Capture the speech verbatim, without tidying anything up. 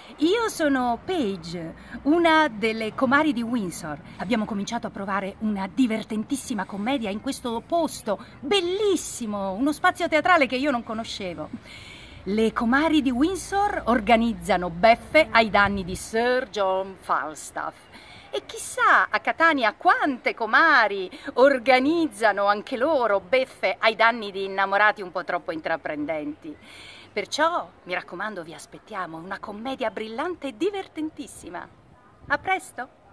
Io sono Paige, una delle comari di Windsor. Abbiamo cominciato a provare una divertentissima commedia in questo posto, bellissimo, uno spazio teatrale che io non conoscevo. Le comari di Windsor organizzano beffe ai danni di Sir John Falstaff. E chissà a Catania quante comari organizzano anche loro beffe ai danni di innamorati un po' troppo intraprendenti. Perciò, mi raccomando, vi aspettiamo, una commedia brillante e divertentissima. A presto!